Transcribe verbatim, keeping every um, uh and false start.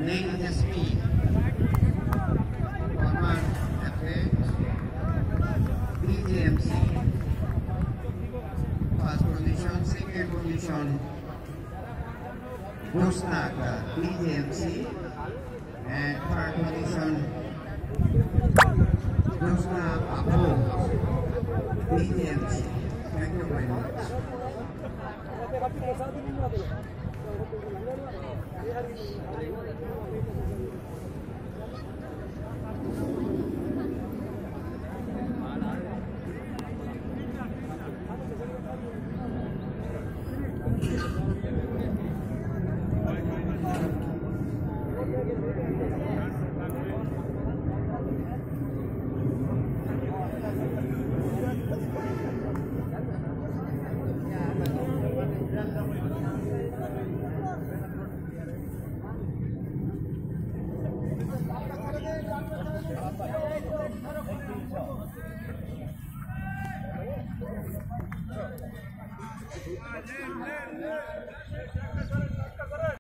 Lane S P, Forman F X, B J M C, first position, second position, Busnak, B J M C, and third position, Busnak Apo, B J M C. Thank you very much. Let's go.